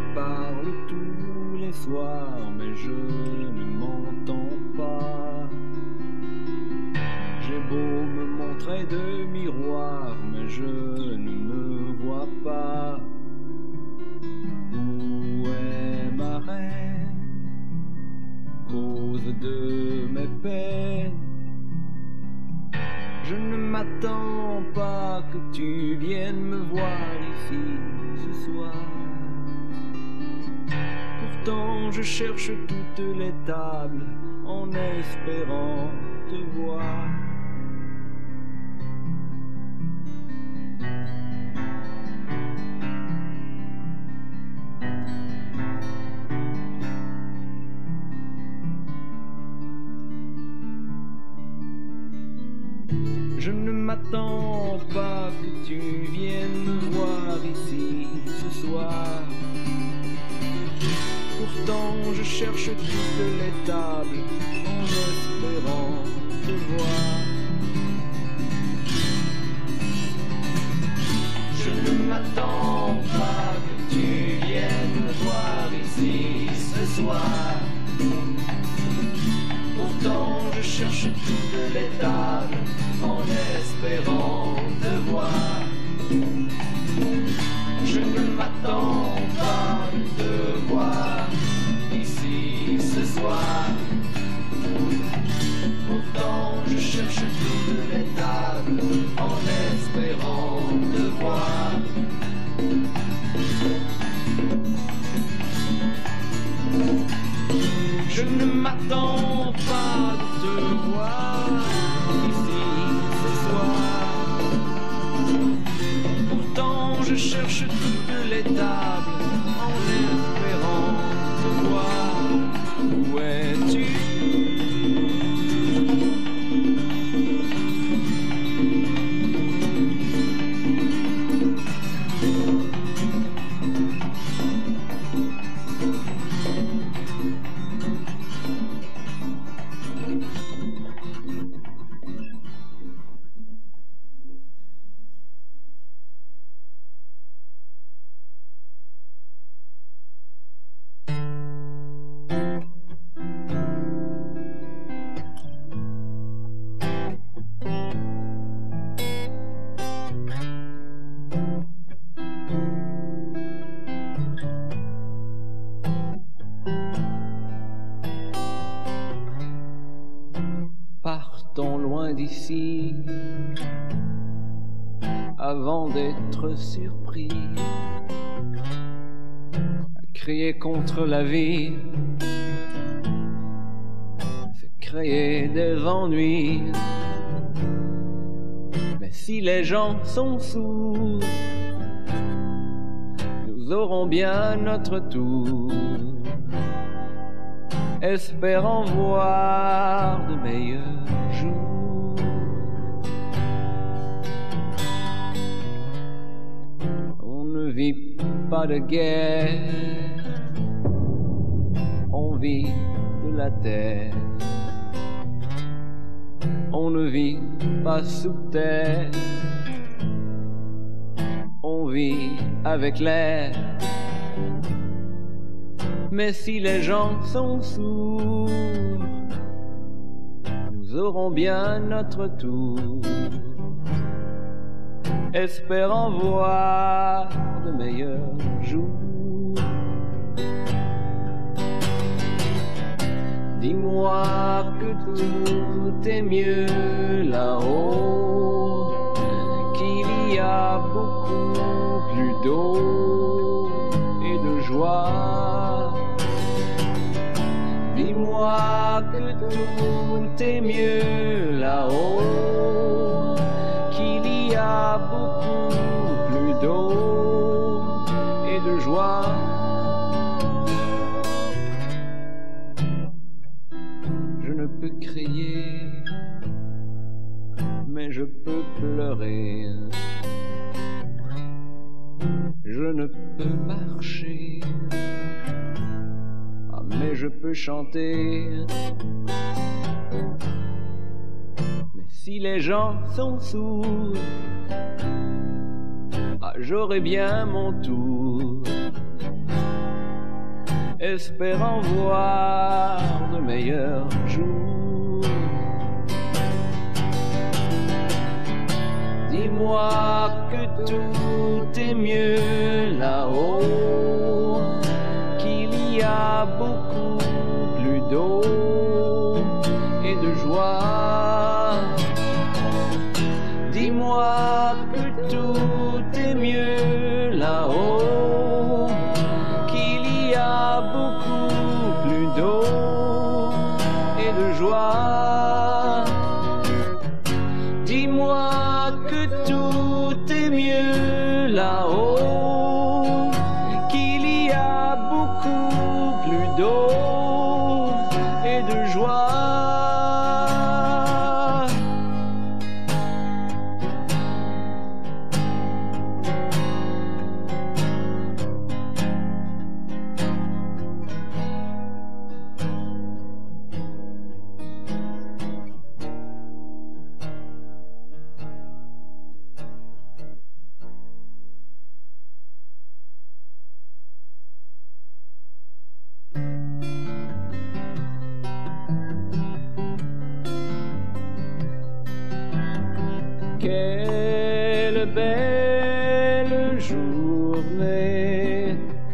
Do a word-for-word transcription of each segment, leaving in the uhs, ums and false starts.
parle tous les soirs, mais je ne m'entends pas. J'ai beau me montrer de miroir, mais je ne me vois pas. Où est ma reine, cause de mes peines? Je ne m'attends pas que tu viennes me voir ici ce soir. Pourtant je cherche toutes les tables en espérant te voir. Je ne m'attends pas que tu viennes me voir ici ce soir. Pourtant je cherche toutes les tables en espérant te voir. Je ne m'attends pas que tu viennes me voir ici ce soir. Pourtant je cherche toutes les tables en espérant te voir. Je ne m'attends pas de te voir ici ce soir. Pourtant je cherche toutes les tables en espérant te voir. Je ne m'attends pas de te voir ici ce soir. Pourtant je cherche toutes les tables en espérant te voir. Où es-tu? Partons loin d'ici avant d'être surpris à crier contre la vie, c'est créer des ennuis. Mais si les gens sont sourds, nous aurons bien notre tour, espérant voir de meilleurs jours. On ne vit pas de guerre, on vit de la terre. On ne vit pas sous terre, on vit avec l'air. Mais si les gens sont sourds, nous aurons bien notre tour, espérant voir de meilleurs jours. Dis-moi que tout est mieux là-haut, qu'il y a beaucoup plus d'eau et de joie. Dis-moi que tout est mieux là-haut, qu'il y a beaucoup plus d'eau et de joie. Je ne peux crier, mais je peux pleurer. Je ne peux marcher, mais je peux chanter. Mais si les gens sont sourds, ah, j'aurai bien mon tour, espérant voir de meilleurs jours. Dis-moi que tout est mieux là-haut, qu'il y a beaucoup plus d'eau et de joie. Dis-moi que tout est mieux là-haut, qu'il y a beaucoup plus d'eau et de joie. Dis-moi que tout est mieux là-haut, qu'il y a beaucoup plus d'eau et de joie. Quelle belle journée,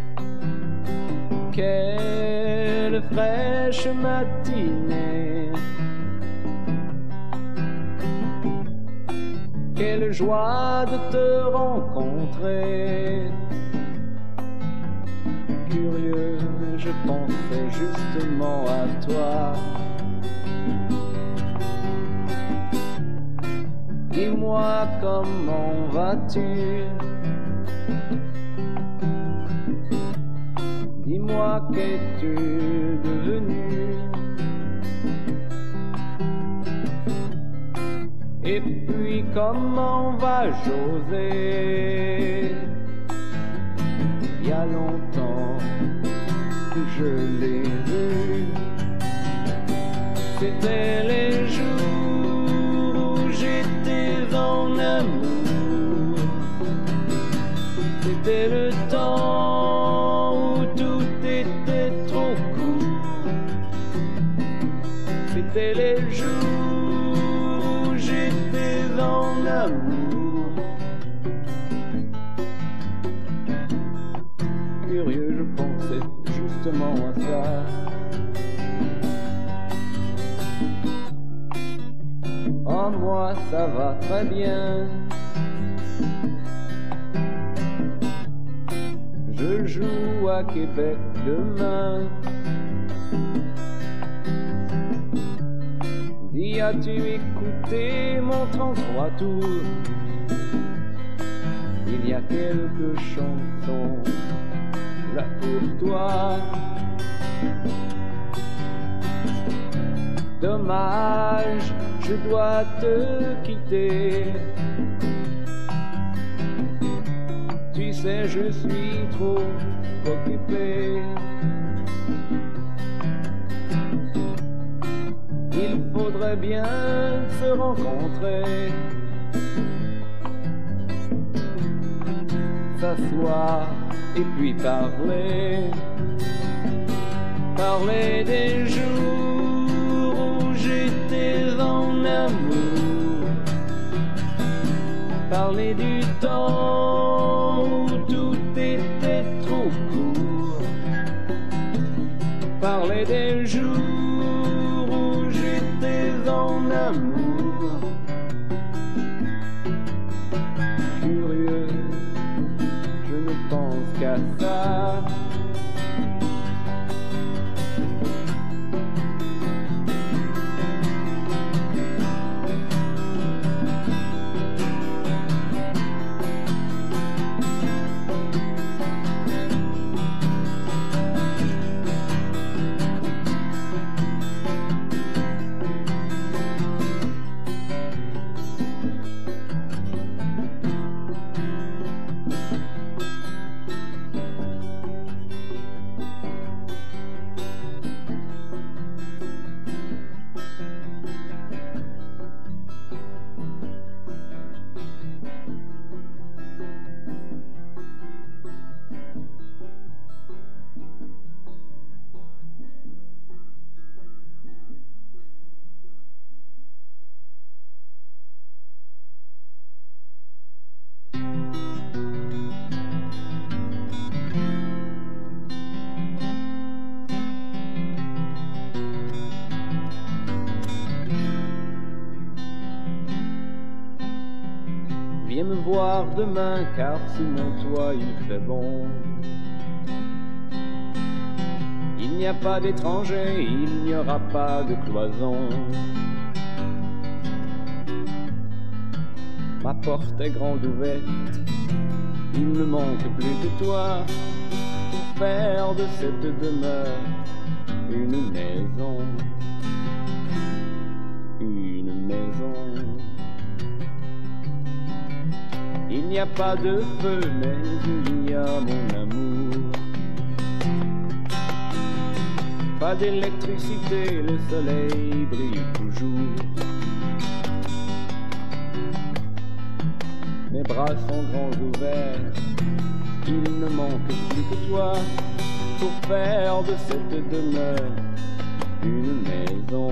quelle fraîche matinée, quelle joie de te rencontrer. Curieux, je pensais justement à toi. Dis-moi comment vas-tu? Dis-moi qu'es-tu devenu? Et puis comment va José? Il y a longtemps que je l'ai vu. C'était les jours où j'étais en amour. C'était le temps où tout était trop court. C'était les jours où j'étais en amour. Curieux, je pensais justement à ça. Oh, moi ça va très bien. Je joue à Québec demain. Dis, as-tu écouté mon trente-trois tours? Il y a quelques chansons là pour toi. Dommage, je dois te quitter. Tu sais, je suis trop occupé. Il faudrait bien se rencontrer, s'asseoir et puis parler. Parler des jours où j'étais en amour. Parler du temps où tout était trop court. Parler des jours où j'étais en amour. Curieux, je ne pense qu'à ça. demain, car sous mon toit il fait bon. Il n'y a pas d'étrangers, il n'y aura pas de cloison. Ma porte est grande ouverte, il ne manque plus que toi pour faire de cette demeure une maison. Une maison. Il n'y a pas de feu, mais il y a mon amour. Pas d'électricité, le soleil brille toujours. Mes bras sont grands ouverts, il ne manque plus que toi pour faire de cette demeure une maison.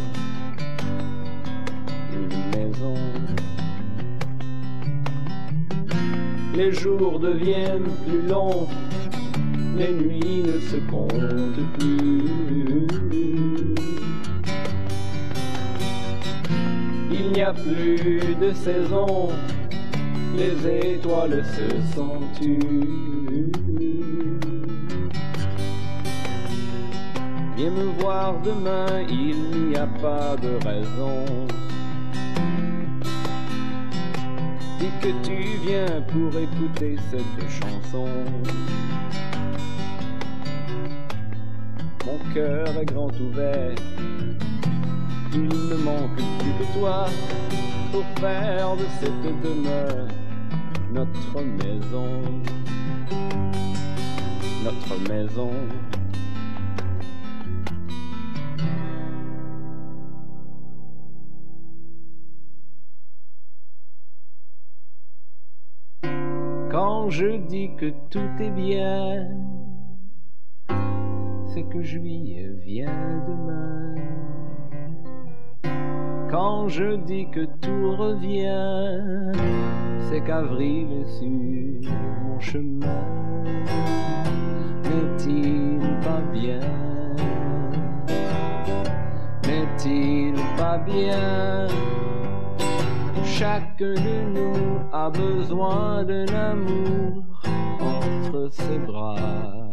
Une maison. Les jours deviennent plus longs, les nuits ne se comptent plus. Il n'y a plus de saison, les étoiles se sont tues. Viens me voir demain, il n'y a pas de raison. Dis que tu viens pour écouter cette chanson. Mon cœur est grand ouvert, il ne manque plus que toi pour faire de cette demeure notre maison. Notre maison. Quand je dis que tout est bien, c'est que juillet vient demain. Quand je dis que tout revient, c'est qu'avril est sur mon chemin. N'est-il pas bien? N'est-il pas bien? Chacun de nous a besoin d'un amour entre ses bras.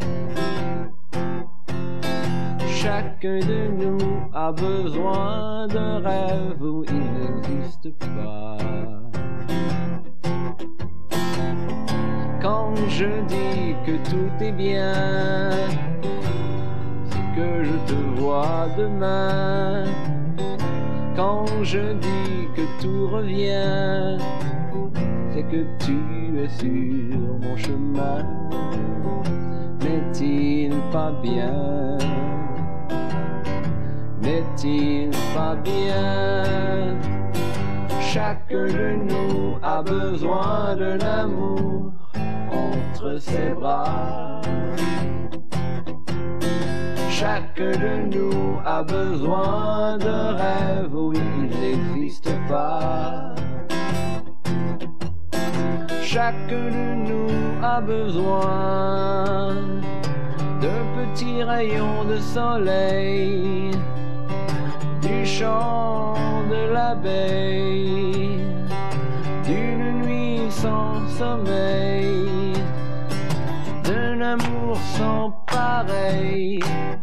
Chacun de nous a besoin d'un rêve où il n'existe pas. Quand je dis que tout est bien, c'est que je te vois demain. Quand je dis que tout revient, c'est que tu es sur mon chemin. N'est-il pas bien? N'est-il pas bien? Chacun de nous a besoin d'un amour entre ses bras. Chacun de nous a besoin d'un rêve où il n'existe pas. Chacun de nous a besoin d'un petit rayon de soleil, du chant de l'abeille, d'une nuit sans sommeil, d'un amour sans pareil,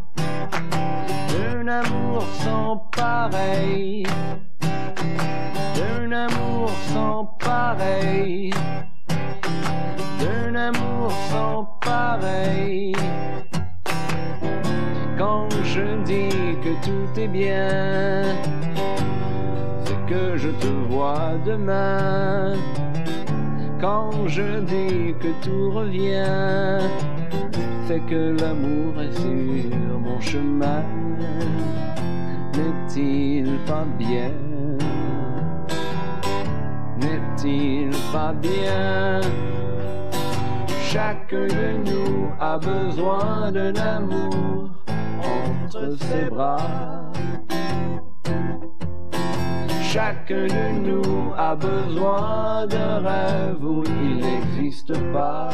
d'un amour sans pareil, d'un amour sans pareil, d'un amour sans pareil. Quand je dis que tout est bien, c'est que je te vois demain. Quand je dis que tout revient, c'est que l'amour est sur mon chemin. N'est-il pas bien? N'est-il pas bien? Chacun de nous a besoin d'un amour entre ses bras. Chacun de nous a besoin d'un rêve où il n'existe pas.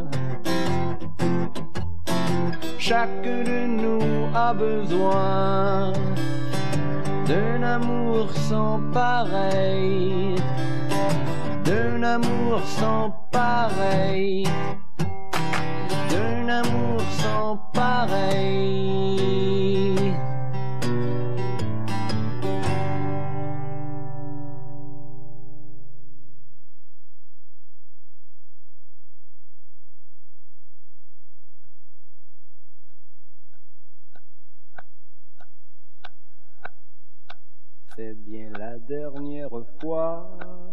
Chacun de nous a besoin d'un amour sans pareil, d'un amour sans pareil, d'un amour sans pareil. C'est bien la dernière fois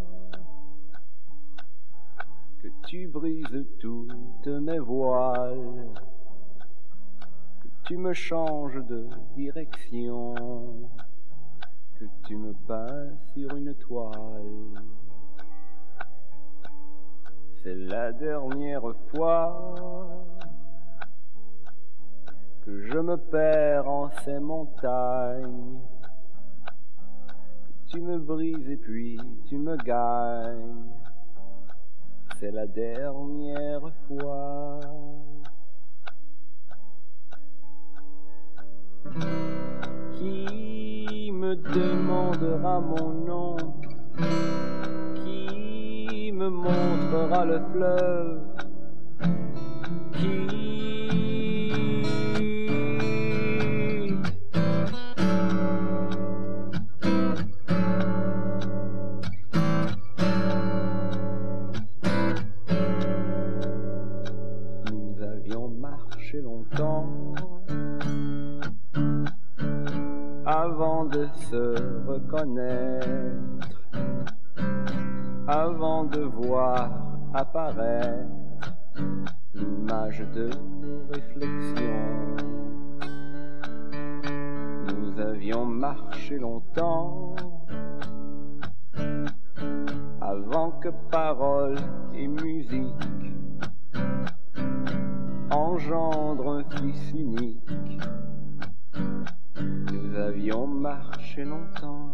que tu brises toutes mes voiles, que tu me changes de direction, que tu me peins sur une toile. C'est la dernière fois que je me perds en ces montagnes. Tu me brises et puis tu me gagnes. C'est la dernière fois. Qui me demandera mon nom? Qui me montrera le fleuve? Qui longtemps avant de se reconnaître, avant de voir apparaître l'image de nos réflexions. Nous avions marché longtemps avant que paroles et musique engendre un fils unique. Nous avions marché longtemps.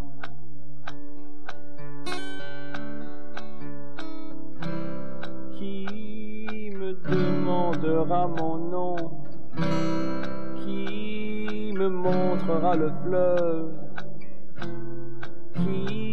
Qui me demandera mon nom? Qui me montrera le fleuve? Qui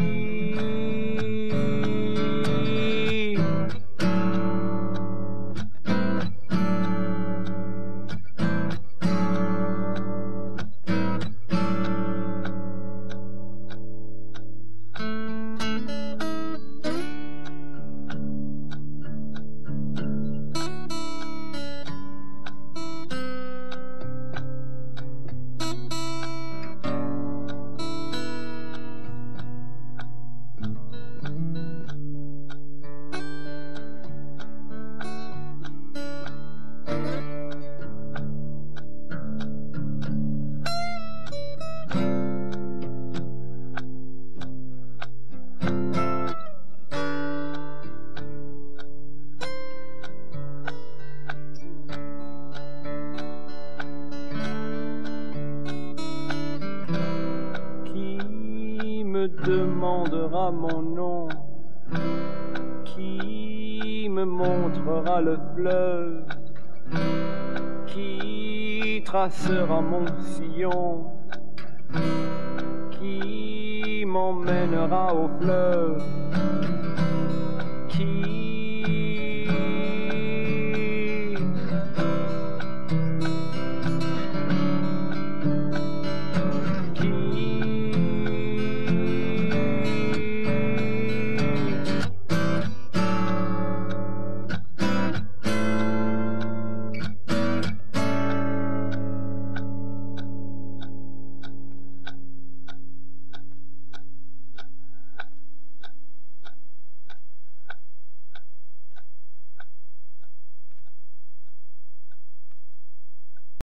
demandera mon nom? Qui me montrera le fleuve? Qui tracera mon sillon? Qui m'emmènera au fleuve?